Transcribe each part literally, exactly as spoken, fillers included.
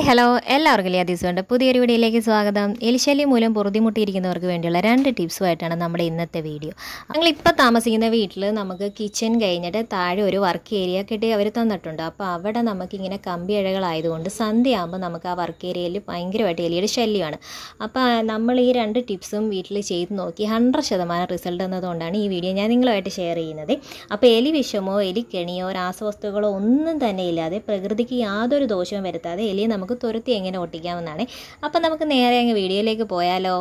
Hello എല്ലാവർക്കും ലിയാദീസുണ്ട് പുതിയൊരു വീഡിയോയിലേക്ക് സ്വാഗതം. എലിശല്യം മൂലം പൊറുതിമുട്ടിയിരിക്കുന്നവർക്ക് വേണ്ടിയുള്ള രണ്ട് ടിപ്സുമായിട്ടാണ് നമ്മുടെ ഇന്നത്തെ വീഡിയോ. ഞങ്ങളിപ്പോൾ താമസിക്കുന്ന വീട്ടിൽ നമുക്ക് കിച്ചൺ കഴിഞ്ഞിട്ട് താഴെ ഒരു വർക്ക് ഏരിയ കെട്ടി അവർ തന്നിട്ടുണ്ട്. അപ്പോൾ അവിടെ നമുക്കിങ്ങനെ കമ്പി ഇഴകളായതുകൊണ്ട് സന്ധ്യയാകുമ്പോൾ നമുക്ക് ആ വർക്ക് ഏരിയയിൽ ഭയങ്കരമായിട്ട് എലിയുടെ ശല്യമാണ്. അപ്പോൾ നമ്മൾ ഈ രണ്ട് ടിപ്സും വീട്ടിൽ ചെയ്ത് നോക്കി ഹൺഡ്രഡ് ശതമാനം റിസൾട്ട് എന്നതുകൊണ്ടാണ് ഈ വീഡിയോ ഞാൻ നിങ്ങളുമായിട്ട് ഷെയർ ചെയ്യുന്നത്. അപ്പോൾ എലി വിഷമോ എലിക്കെണിയോ രാസവസ്തുക്കളോ ഒന്നും തന്നെ ഇല്ലാതെ പ്രകൃതിക്ക് യാതൊരു ദോഷവും വരുത്താതെ എലിയെ നമുക്ക് തുരത്തി എങ്ങനെ ഒട്ടിക്കാവുന്നതാണ്. അപ്പം നമുക്ക് നേരെ അങ്ങ് വീഡിയോയിലേക്ക് പോയാലോ.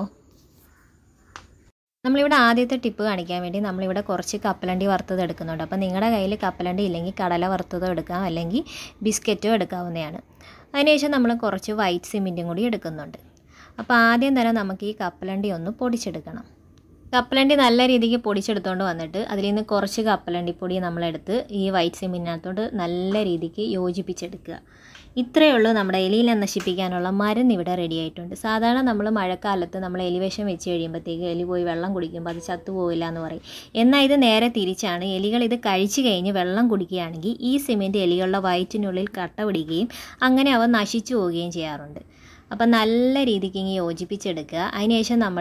നമ്മളിവിടെ ആദ്യത്തെ ടിപ്പ് കാണിക്കാൻ വേണ്ടി നമ്മളിവിടെ കുറച്ച് കപ്പലണ്ടി വറുത്തത് എടുക്കുന്നുണ്ട്. അപ്പോൾ നിങ്ങളുടെ കയ്യിൽ കപ്പലണ്ടി ഇല്ലെങ്കിൽ കടല വറുത്തതോ എടുക്കാം, അല്ലെങ്കിൽ ബിസ്ക്കറ്റോ എടുക്കാവുന്നതാണ്. അതിനുശേഷം നമ്മൾ കുറച്ച് വൈറ്റ് സിമെൻറ്റും കൂടി എടുക്കുന്നുണ്ട്. അപ്പോൾ ആദ്യം തന്നെ നമുക്ക് ഈ കപ്പലണ്ടി ഒന്ന് പൊടിച്ചെടുക്കണം. കപ്പലണ്ടി നല്ല രീതിക്ക് പൊടിച്ചെടുത്തുകൊണ്ട് വന്നിട്ട് അതിൽ നിന്ന് കുറച്ച് കപ്പലണ്ടിപ്പൊടി നമ്മളെടുത്ത് ഈ വൈറ്റ് സിമെൻറ്റിനകത്തോട്ട് നല്ല രീതിക്ക് യോജിപ്പിച്ചെടുക്കുക. ഇത്രയേ ഉള്ളൂ നമ്മുടെ എലിയെ നശിപ്പിക്കാനുള്ള മരുന്ന് ഇവിടെ റെഡി ആയിട്ടുണ്ട്. സാധാരണ നമ്മൾ മഴക്കാലത്ത് നമ്മൾ എലിവിഷം വെച്ച് കഴിയുമ്പോഴത്തേക്ക് എലി പോയി വെള്ളം കുടിക്കുമ്പോൾ അത് ചത്തുപോകില്ല എന്ന് പറയും. എന്നാൽ ഇത് നേരെ തിരിച്ചാണ്. എലികൾ ഇത് കഴിച്ചു കഴിഞ്ഞ് വെള്ളം കുടിക്കുകയാണെങ്കിൽ ഈ സിമെൻറ്റ് എലികളുടെ വയറ്റിനുള്ളിൽ കട്ട പിടിക്കുകയും അങ്ങനെ അവ നശിച്ചു പോവുകയും ചെയ്യാറുണ്ട്. അപ്പം നല്ല രീതിക്ക് ഇങ്ങനെ യോജിപ്പിച്ചെടുക്കുക. അതിനുശേഷം നമ്മൾ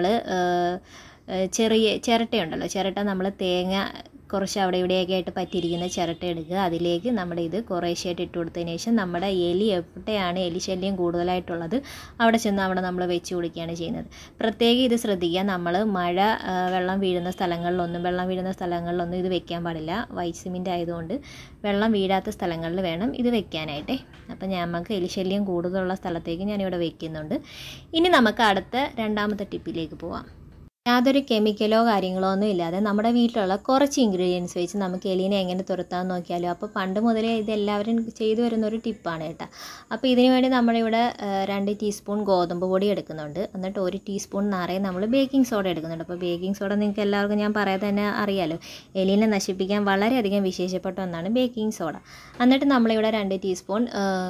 ചെറിയ ചിരട്ടയുണ്ടല്ലോ, ചിരട്ട നമ്മൾ തേങ്ങ കുറച്ച് അവിടെ ഇവിടെയൊക്കെ ആയിട്ട് പറ്റിയിരിക്കുന്ന ചിരട്ട എടുക്കുക. അതിലേക്ക് നമ്മുടെ ഇത് കുറേശ്ശായിട്ട് ഇട്ട് കൊടുത്തതിന് ശേഷം നമ്മുടെ എലി എവിടെയാണ് എലി ശല്യം കൂടുതലായിട്ടുള്ളത് അവിടെ ചെന്ന് അവിടെ നമ്മൾ വെച്ച് കൊടുക്കുകയാണ് ചെയ്യുന്നത്. പ്രത്യേകം ഇത് ശ്രദ്ധിക്കുക, നമ്മൾ മഴ വെള്ളം വീഴുന്ന സ്ഥലങ്ങളിലൊന്നും വെള്ളം വീഴുന്ന സ്ഥലങ്ങളിലൊന്നും ഇത് വെക്കാൻ പാടില്ല. വൈറ്റ് സിമെൻറ്റ് ആയതുകൊണ്ട് വെള്ളം വീഴാത്ത സ്ഥലങ്ങളിൽ വേണം ഇത് വെക്കാനായിട്ടേ. അപ്പം നമുക്ക് എലിശല്യം കൂടുതലുള്ള സ്ഥലത്തേക്ക് ഞാനിവിടെ വെക്കുന്നുണ്ട്. ഇനി നമുക്ക് അടുത്ത രണ്ടാമത്തെ ടിപ്പിലേക്ക് പോവാം. യാതൊരു കെമിക്കലോ കാര്യങ്ങളോ ഒന്നും ഇല്ലാതെ നമ്മുടെ വീട്ടിലുള്ള കുറച്ച് ഇൻഗ്രീഡിയൻസ് വെച്ച് നമുക്ക് എലീനെ എങ്ങനെ തുരത്താമെന്ന് നോക്കിയാലോ. അപ്പോൾ പണ്ട് മുതലേ ഇതെല്ലാവരും ചെയ്തു വരുന്നൊരു ടിപ്പാണ് കേട്ടോ. അപ്പോൾ ഇതിനു വേണ്ടി നമ്മളിവിടെ രണ്ട് ടീസ്പൂൺ ഗോതമ്പ് പൊടി എടുക്കുന്നുണ്ട്. എന്നിട്ട് ഒരു ടീസ്പൂൺ നിറയെ നമ്മൾ ബേക്കിംഗ് സോഡ എടുക്കുന്നുണ്ട്. അപ്പോൾ ബേക്കിംഗ് സോഡ നിങ്ങൾക്ക് എല്ലാവർക്കും ഞാൻ പറയാതെ തന്നെ അറിയാമല്ലോ, എലീനെ നശിപ്പിക്കാൻ വളരെയധികം വിശേഷപ്പെട്ട ഒന്നാണ് ബേക്കിംഗ് സോഡ. എന്നിട്ട് നമ്മളിവിടെ രണ്ട് ടീസ്പൂൺ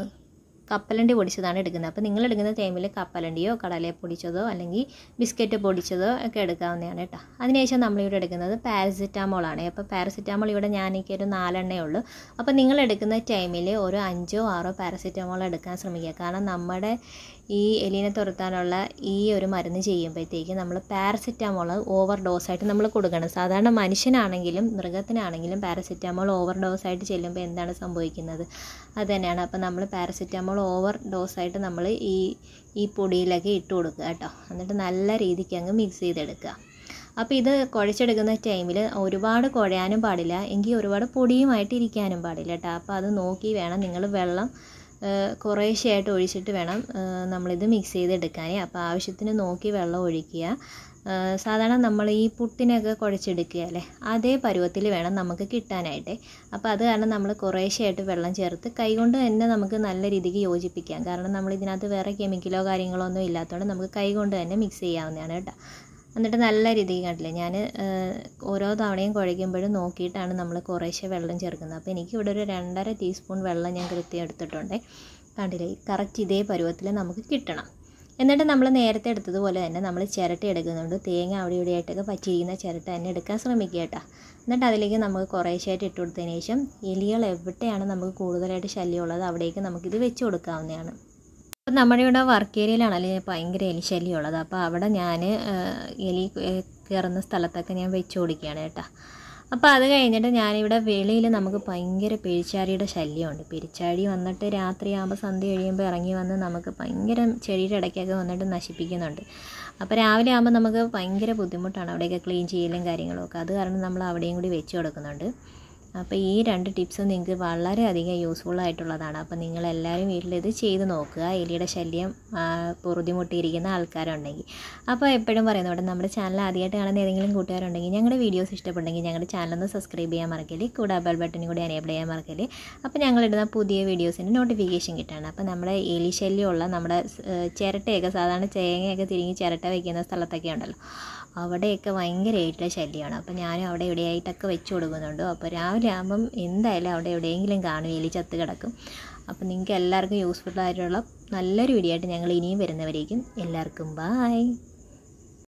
കപ്പലണ്ടി പൊടിച്ചതാണ് എടുക്കുന്നത്. അപ്പോൾ നിങ്ങൾ എടുക്കുന്ന ടൈമിൽ കപ്പലണ്ടിയോ കടല പൊടിച്ചതോ അല്ലെങ്കിൽ ബിസ്ക്കറ്റ് പൊടിച്ചതോ ഒക്കെ എടുക്കാവുന്നതാണ് കേട്ടോ. അതിനുശേഷം നമ്മളിവിടെ എടുക്കുന്നത് പാരസിറ്റാമോളാണ്. അപ്പോൾ പാരസിറ്റാമോൾ ഇവിടെ ഞാനേക്ക് ഒരു നാലെണ്ണേ ഉള്ളൂ. അപ്പോൾ നിങ്ങൾ എടുക്കുന്ന ടൈമിൽ ഒരു അഞ്ചോ ആറോ പാരസിറ്റാമോൾ എടുക്കാൻ ശ്രമിക്കുക. കാരണം നമ്മുടെ ഈ എലീനെ തുരത്താനുള്ള ഈ ഒരു മരുന്ന് ചെയ്യുമ്പോഴത്തേക്ക് നമ്മൾ പാരസിറ്റാമോൾ ഓവർ ഡോസായിട്ട് നമ്മൾ കൊടുക്കണം. സാധാരണ മനുഷ്യനാണെങ്കിലും മൃഗത്തിനാണെങ്കിലും പാരസിറ്റാമോൾ ഓവർ ഡോസായിട്ട് ചെല്ലുമ്പോൾ എന്താണ് സംഭവിക്കുന്നത് അത് തന്നെയാണ്. അപ്പോൾ നമ്മൾ പാരസിറ്റാമോൾ ഓവർ ഡോസായിട്ട് നമ്മൾ ഈ ഈ പൊടിയിലൊക്കെ ഇട്ട് കൊടുക്കുക കേട്ടോ. എന്നിട്ട് നല്ല രീതിക്ക് അങ്ങ് മിക്സ് ചെയ്തെടുക്കുക. അപ്പോൾ ഇത് കുഴച്ചെടുക്കുന്ന ടൈമിൽ ഒരുപാട് കുഴയാനും പാടില്ല, എങ്കിൽ ഒരുപാട് പൊടിയുമായിട്ട് ഇരിക്കാനും പാടില്ല കേട്ടോ. അപ്പോൾ അത് നോക്കി വേണം നിങ്ങൾ വെള്ളം കുറേശ്ശെയായിട്ട് ഒഴിച്ചിട്ട് വേണം നമ്മളിത് മിക്സ് ചെയ്തെടുക്കാൻ. അപ്പോൾ ആവശ്യത്തിന് നോക്കി വെള്ളം ഒഴിക്കുക. സാധാരണ നമ്മൾ ഈ പുട്ടിനൊക്കെ കുഴച്ചെടുക്കുക അല്ലേ, അതേ പരുവത്തിൽ വേണം നമുക്ക് കിട്ടാനായിട്ട്. അപ്പോൾ അത് കാരണം നമ്മൾ കുറേശ്ശെയായിട്ട് വെള്ളം ചേർത്ത് കൈകൊണ്ട് തന്നെ നമുക്ക് നല്ല രീതിക്ക് യോജിപ്പിക്കാം. കാരണം നമ്മൾ ഇതിനകത്ത് വേറെ കെമിക്കലോ കാര്യങ്ങളോ ഒന്നും ഇല്ലാത്തതുകൊണ്ട് നമുക്ക് കൈകൊണ്ട് തന്നെ മിക്സ് ചെയ്യാവുന്നതാണ് കേട്ടോ. എന്നിട്ട് നല്ല രീതിക്ക് കണ്ടില്ലേ, ഞാൻ ഓരോ തവണയും കുഴയ്ക്കുമ്പോഴും നോക്കിയിട്ടാണ് നമ്മൾ കുറേശ്ശെ വെള്ളം ചേർക്കുന്നത്. അപ്പോൾ എനിക്കിവിടെ ഒരു രണ്ടര ടീസ്പൂൺ വെള്ളം ഞാൻ കൃത്യം എടുത്തിട്ടുണ്ട്. കണ്ടില്ലേ, കറക്റ്റ് ഇതേ പരുവത്തിൽ നമുക്ക് കിട്ടണം. എന്നിട്ട് നമ്മൾ നേരത്തെ എടുത്തതുപോലെ തന്നെ നമ്മൾ ചിരട്ട എടുക്കുന്നുണ്ട്. തേങ്ങ അവിടെ ഇവിടെയായിട്ടൊക്കെ പറ്റിയിരിക്കുന്ന ചിരട്ട തന്നെ എടുക്കാൻ ശ്രമിക്കുക കേട്ടോ. എന്നിട്ട് അതിലേക്ക് നമുക്ക് കുറേശ്ശായിട്ട് ഇട്ട് കൊടുത്തതിന് ശേഷം എലികൾ എവിടെയാണ് നമുക്ക് കൂടുതലായിട്ട് ശല്യമുള്ളത് അവിടേക്ക് നമുക്കിത് വെച്ച് കൊടുക്കാവുന്നതാണ്. അപ്പോൾ നമ്മുടെ ഇവിടെ വർക്ക് ഏരിയയിലാണല്ലേ ഭയങ്കര എലി ശല്യമുള്ളത്. അപ്പോൾ അവിടെ ഞാൻ എലി കയറുന്ന സ്ഥലത്തൊക്കെ ഞാൻ വെച്ച് കൊടുക്കുകയാണ് കേട്ടോ. അപ്പോൾ അത് കഴിഞ്ഞിട്ട് ഞാനിവിടെ വെളിയിൽ നമുക്ക് ഭയങ്കര പെരിച്ചാഴിയുടെ ശല്യമുണ്ട്. പെരിച്ചാഴി വന്നിട്ട് രാത്രിയാകുമ്പോൾ സന്ധ്യ കഴിയുമ്പോൾ ഇറങ്ങി വന്ന് നമുക്ക് ഭയങ്കര ചെടിയുടെ ഇടയ്ക്കൊക്കെ വന്നിട്ട് നശിപ്പിക്കുന്നുണ്ട്. അപ്പോൾ രാവിലെ ആകുമ്പോൾ നമുക്ക് ഭയങ്കര ബുദ്ധിമുട്ടാണ് അവിടെയൊക്കെ ക്ലീൻ ചെയ്യലും കാര്യങ്ങളൊക്കെ. അത് കാരണം നമ്മൾ അവിടെയും കൂടി വെച്ച് കൊടുക്കുന്നുണ്ട്. അപ്പോൾ ഈ രണ്ട് ടിപ്സും നിങ്ങൾക്ക് വളരെയധികം യൂസ്ഫുൾ ആയിട്ടുള്ളതാണ്. അപ്പോൾ നിങ്ങളെല്ലാവരും വീട്ടിലിത് ചെയ്ത് നോക്കുക, എലിയുടെ ശല്യം പൊറുതിമുട്ടിയിരിക്കുന്ന ആൾക്കാരുണ്ടെങ്കിൽ. അപ്പോൾ എപ്പോഴും പറയുന്നതോടെ നമ്മുടെ ചാനൽ ആദ്യമായിട്ട് കാണുന്ന ഏതെങ്കിലും കൂട്ടുകാരുണ്ടെങ്കിൽ ഞങ്ങളുടെ വീഡിയോസ് ഇഷ്ടപ്പെട്ടെങ്കിൽ ഞങ്ങളുടെ ചാനലൊന്ന് സബ്സ്ക്രൈബ് ചെയ്യാൻ മറക്കല്ലേ, കൂടെ ബെൽ ബട്ടനും കൂടി എനേബിൾ ചെയ്യാൻ മറക്കല്ലേ. അപ്പോൾ ഞങ്ങളിടുന്ന പുതിയ വീഡിയോസിൻ്റെ നോട്ടിഫിക്കേഷൻ കിട്ടാണ്. അപ്പോൾ നമ്മുടെ എലി ശല്യമുള്ള നമ്മുടെ ചിരട്ടയൊക്കെ സാധാരണ തേങ്ങയൊക്കെ തിരിഞ്ഞ് ചിരട്ട വയ്ക്കുന്ന സ്ഥലത്തൊക്കെ ഉണ്ടല്ലോ, അവിടെയൊക്കെ ഭയങ്കരമായിട്ടുള്ള ശല്യമാണ്. അപ്പോൾ ഞാനും അവിടെ എവിടെയായിട്ടൊക്കെ വെച്ച് കൊടുക്കുന്നുണ്ട്. അപ്പോൾ രാവിലെ ആകുമ്പം എന്തായാലും അവിടെ എവിടെയെങ്കിലും കാണും, എലി ചത്ത് കിടക്കും. അപ്പോൾ നിങ്ങൾക്ക് എല്ലാവർക്കും യൂസ്ഫുൾ ആയിട്ടുള്ള നല്ലൊരു വീഡിയോ ആയിട്ട് ഞങ്ങൾ ഇനിയും വരുന്നവരേക്കും എല്ലാവർക്കും ബായ്.